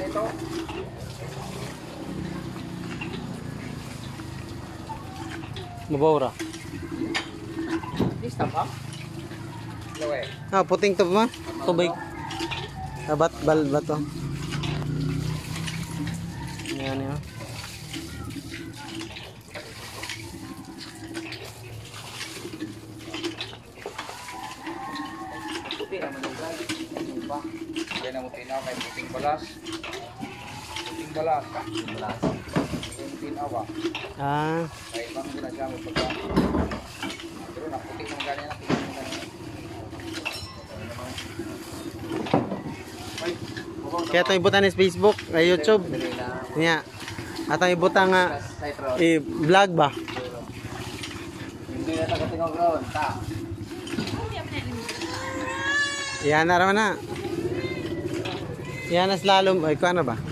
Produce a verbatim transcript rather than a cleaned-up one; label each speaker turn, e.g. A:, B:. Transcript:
A: ito.
B: Mabawra.
A: Lista pa? Lawe.
B: Ah, puting to ba? Tubig. Sabat bal ba to? Yan yun.
A: Puti naman yung vlog. Diba? Yan ang tinaw kay puting balas. Puting balas. Puting balas. Yung tinawa.
B: Ah,
A: Kaya ibang ginagamit pagka. Pero naputi ng ganyan na puti ng ganyan. Ay,
B: kaya ito ibutan sa Facebook, ay YouTube. Nya. Ato ibutan nga i-vlog ba?
A: hindi na tagatingog ron. Ta.
B: Yan na raman na. Yan na slalom. Ay, kuha na ba?